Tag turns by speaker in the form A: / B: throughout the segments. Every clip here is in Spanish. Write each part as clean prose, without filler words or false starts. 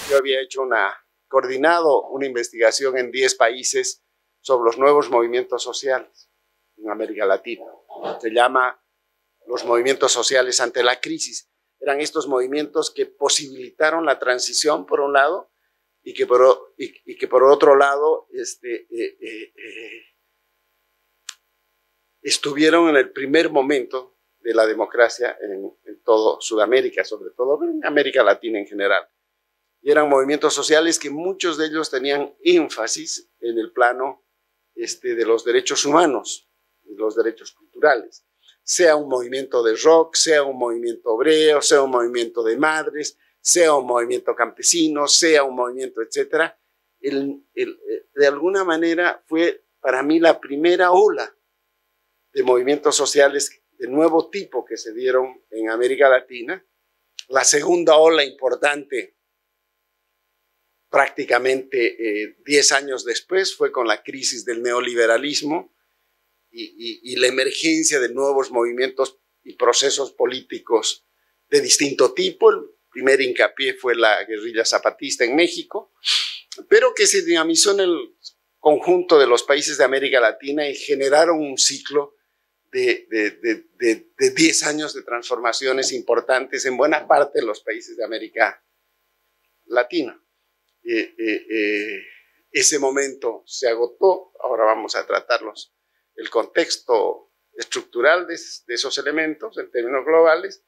A: yo había coordinado una investigación en 10 países sobre los nuevos movimientos sociales en América Latina. Se llama los movimientos sociales ante la crisis. Eran estos movimientos que posibilitaron la transición, por un lado, y que por otro lado estuvieron en el primer momento de la democracia en todo Sudamérica, sobre todo en América Latina en general. Y eran movimientos sociales que muchos de ellos tenían énfasis en el plano de los derechos humanos, de los derechos culturales. Sea un movimiento de rock, sea un movimiento obrero, sea un movimiento de madres, sea un movimiento campesino, sea un movimiento, etcétera. De alguna manera fue para mí la primera ola de movimientos sociales de nuevo tipo que se dieron en América Latina. La segunda ola importante, prácticamente 10 años después, fue con la crisis del neoliberalismo y la emergencia de nuevos movimientos y procesos políticos de distinto tipo. El primer hincapié fue la guerrilla zapatista en México, pero que se dinamizó en el conjunto de los países de América Latina y generaron un ciclo de 10 años de transformaciones importantes en buena parte de los países de América Latina. Ese momento se agotó, ahora vamos a tratarlos, el contexto estructural de esos elementos en términos globales,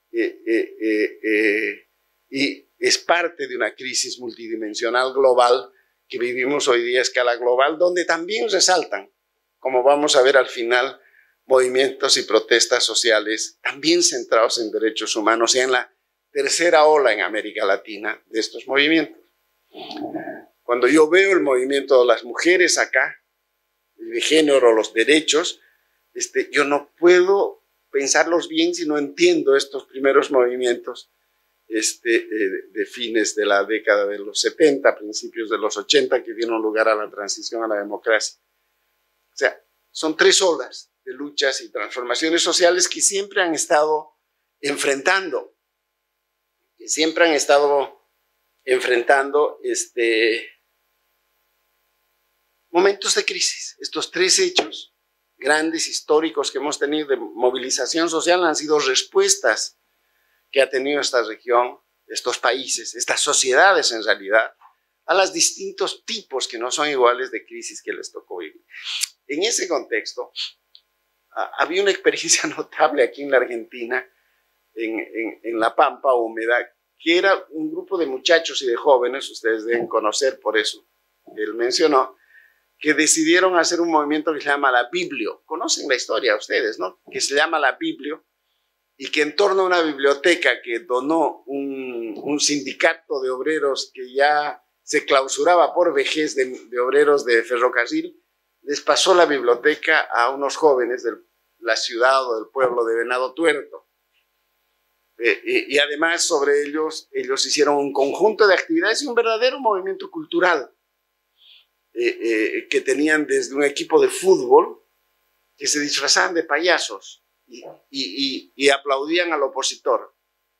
A: y es parte de una crisis multidimensional global que vivimos hoy día a escala global, donde también resaltan, como vamos a ver al final, movimientos y protestas sociales también centrados en derechos humanos y en la tercera ola en América Latina de estos movimientos. Cuando yo veo el movimiento de las mujeres acá, de género, los derechos, yo no puedo pensarlos bien si no entiendo estos primeros movimientos de fines de la década de los 70, principios de los 80, que dieron lugar a la transición a la democracia. O sea, son 3 olas de luchas y transformaciones sociales que siempre han estado enfrentando, momentos de crisis. Estos 3 hechos grandes, históricos que hemos tenido de movilización social han sido respuestas que ha tenido esta región, estos países, estas sociedades en realidad, a los distintos tipos que no son iguales de crisis que les tocó vivir. En ese contexto, había una experiencia notable aquí en la Argentina, en La Pampa Húmeda, que era un grupo de muchachos y de jóvenes, ustedes deben conocer, por eso él mencionó, que decidieron hacer un movimiento que se llama la Biblio. Conocen la historia ustedes, ¿no? Que se llama la Biblio, y que en torno a una biblioteca que donó un sindicato de obreros que ya se clausuraba por vejez de obreros de ferrocarril, les pasó la biblioteca a unos jóvenes de la ciudad o del pueblo de Venado Tuerto. Y además sobre ellos hicieron un conjunto de actividades y un verdadero movimiento cultural que tenían desde un equipo de fútbol que se disfrazaban de payasos y aplaudían al opositor.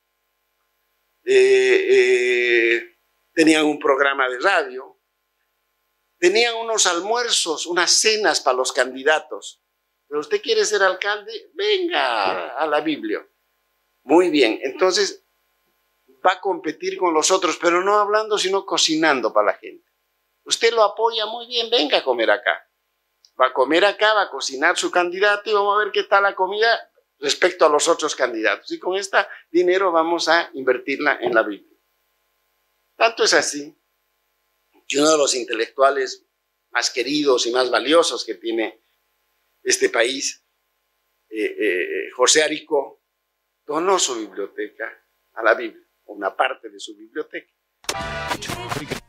A: Tenían un programa de radio, tenían unos almuerzos, unas cenas para los candidatos. Pero usted quiere ser alcalde, venga a la Biblia. Muy bien, entonces va a competir con los otros, pero no hablando, sino cocinando para la gente. Usted lo apoya, muy bien, venga a comer acá. Va a comer acá, va a cocinar su candidato y vamos a ver qué tal la comida respecto a los otros candidatos. Y con este dinero vamos a invertirla en la Biblia. Tanto es así que uno de los intelectuales más queridos y más valiosos que tiene este país, José Aricó, donó su biblioteca a la Biblia, una parte de su biblioteca.